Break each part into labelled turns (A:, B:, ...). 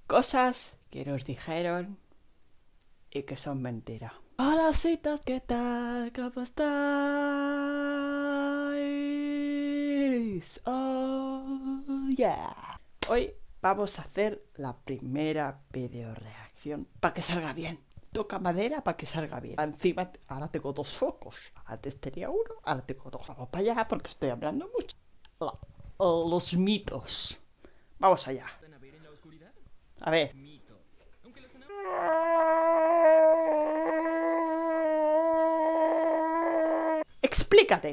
A: Cosas que nos dijeron y que son mentira. Hola citas, ¿qué tal? ¿Cómo estáis? Oh, yeah. Hoy vamos a hacer la primera video reacción para que salga bien. Toca madera para que salga bien. Encima, ahora tengo dos focos. Antes tenía uno, ahora tengo dos. Vamos para allá porque estoy hablando mucho. Los mitos. Vamos allá. A ver. Explícate.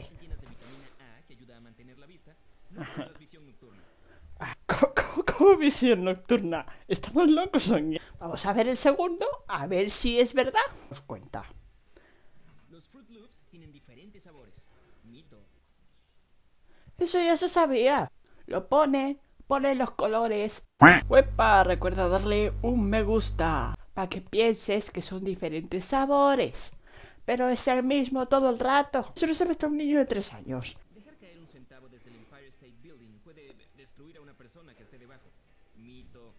A: ¿Cómo visión nocturna? ¿Estamos locos o qué? Vamos a ver el segundo, a ver si es verdad. Os cuenta.
B: Los Fruit Loops tienen diferentes sabores. Mito.
A: Eso ya se sabía. Lo pone los colores. ¡Uepa! Recuerda darle un me gusta para que pienses que son diferentes sabores. Pero es el mismo todo el rato. Eso no sabe hasta un niño de 3 años.
B: Dejar caer un centavo desde el Empire State Building puede destruir a una persona que esté debajo. Mito.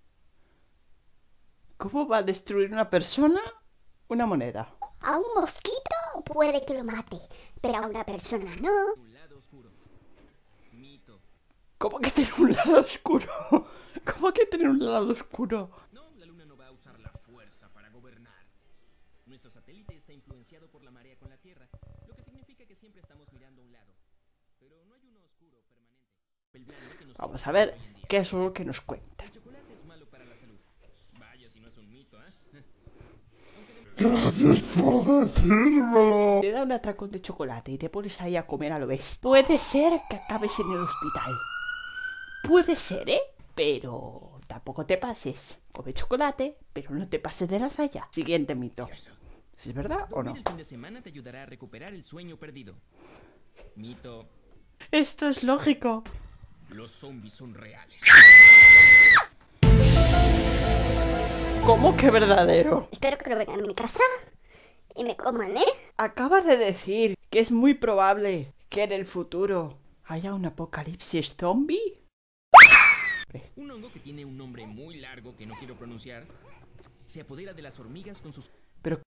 A: ¿Cómo va a destruir una persona una moneda?
C: A un mosquito puede que lo mate, pero a una persona no.
B: Un lado oscuro. Mito.
A: ¿Cómo que tiene un lado oscuro? ¿Cómo que tiene un lado oscuro?
B: No, la luna no va a usar la fuerza para gobernar. Nuestro satélite está influenciado por la marea con la Tierra, lo que significa que siempre estamos mirando a un lado. Pero no hay uno oscuro permanente. El blando que nos
A: Vamos a ver
B: hoy en día.
A: qué es lo que nos cuenta.
B: El chocolate es malo para la salud. Vaya si no es un mito, ¿eh?
D: Gracias por decírmelo.
A: Te da un atracón de chocolate y te pones ahí a comer a lo bestia. Puede ser que acabes en el hospital. Puede ser, ¿eh? Pero tampoco te pases. Come chocolate, pero no te pases de la raya. Siguiente mito. ¿Es verdad o no?
B: Dormir el fin de semana te ayudará a recuperar el sueño perdido. Mito.
A: Esto es lógico.
B: Los zombies son reales.
A: ¿Cómo que verdadero?
C: Espero que lo vengan a mi casa y me coman, ¿eh?
A: Acabas de decir que es muy probable que en el futuro haya un apocalipsis zombie.
B: Un hongo que tiene un nombre muy largo que no quiero pronunciar se apodera de las hormigas con sus...
A: Pero...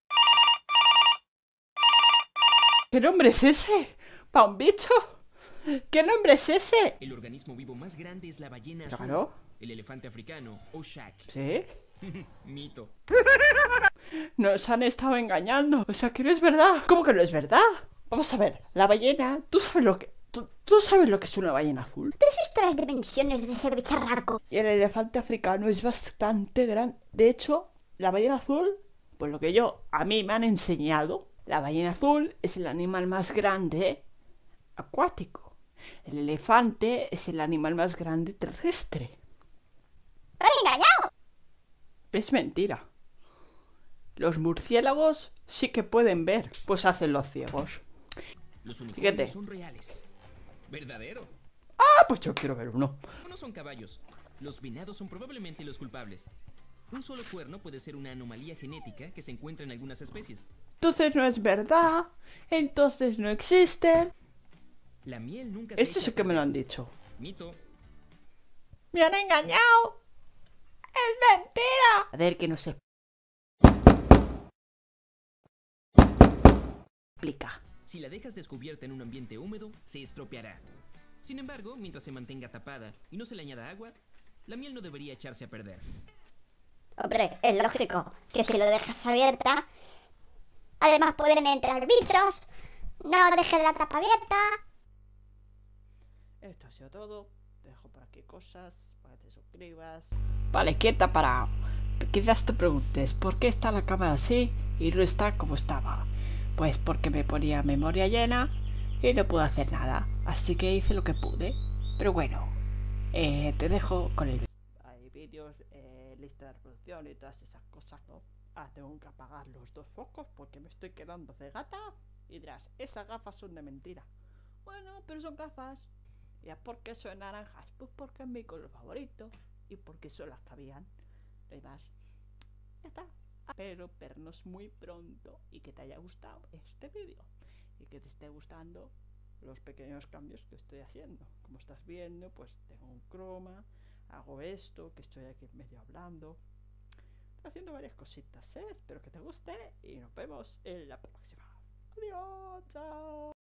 A: ¿qué nombre es ese? ¿Pa un bicho? ¿Qué nombre es ese?
B: El organismo vivo más grande es la ballena azul.
A: Claro.
B: El elefante africano o Shaq.
A: ¿Sí?
B: Mito.
A: Nos han estado engañando. O sea, que no es verdad. ¿Cómo que no es verdad? Vamos a ver, la ballena, ¿tú sabes lo que... ¿Tú sabes lo que es una ballena azul?
C: ¿Tú has visto las dimensiones de ese bicharraco?
A: Y el elefante africano es bastante grande. De hecho, la ballena azul, por lo que a mí me han enseñado, la ballena azul es el animal más grande acuático. El elefante es el animal más grande terrestre.
C: ¡Me han engañado!
A: Es mentira. Los murciélagos sí que pueden ver, pues hacen los ciegos.
B: Los
A: Siguiente.
B: unicornios son reales. ¿Verdadero?
A: Ah, pues yo quiero ver uno.
B: No son caballos. Los venados son probablemente los culpables. Un solo cuerno puede ser una anomalía genética que se encuentra en algunas especies.
A: Entonces no es verdad. Entonces no existen.
B: La miel nunca
A: Esto
B: echa
A: sí
B: a
A: que me lo
B: perder.
A: han dicho.
B: Mito.
A: ¡Me han engañado! ¡Es mentira! A ver, que no se explica.
B: Si la dejas descubierta en un ambiente húmedo, se estropeará. Sin embargo, mientras se mantenga tapada y no se le añada agua, la miel no debería echarse a perder.
C: Hombre, es lógico que si lo dejas abierta, además pueden entrar bichos. No dejes la tapa abierta.
A: Esto ha sido todo. Te dejo por aquí cosas para que te suscribas. Vale, quieta para... Quizás te preguntes, ¿por qué está la cámara así y no está como estaba? Pues porque me ponía memoria llena y no pude hacer nada. Así que hice lo que pude. Pero bueno, te dejo con el... Hay vídeos, lista de reproducción y todas esas cosas, ¿no? Ah, tengo que apagar los dos focos porque me estoy quedando cegata. Y dirás, esas gafas son de mentira. Bueno, pero son gafas. ¿Ya por qué son naranjas? Pues porque es mi color favorito. Y porque son las que habían. No hay más. Ya está. Espero vernos muy pronto y que te haya gustado este vídeo. Y que te esté gustando los pequeños cambios que estoy haciendo. Como estás viendo, pues tengo un croma. hago esto, que estoy aquí medio hablando. Estoy haciendo varias cositas, ¿eh? Espero que te guste y nos vemos en la próxima. Adiós, chao.